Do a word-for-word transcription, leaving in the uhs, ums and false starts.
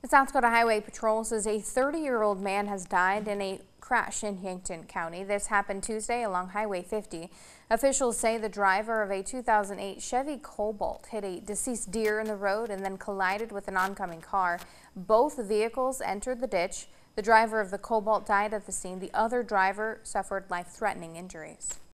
South Dakota Highway Patrol says a thirty-year-old man has died in a crash in Yankton County. This happened Tuesday along Highway fifty. Officials say the driver of a two thousand eight Chevy Cobalt hit a deceased deer in the road and then collided with an oncoming car. Both vehicles entered the ditch. The driver of the Cobalt died at the scene. The other driver suffered life-threatening injuries.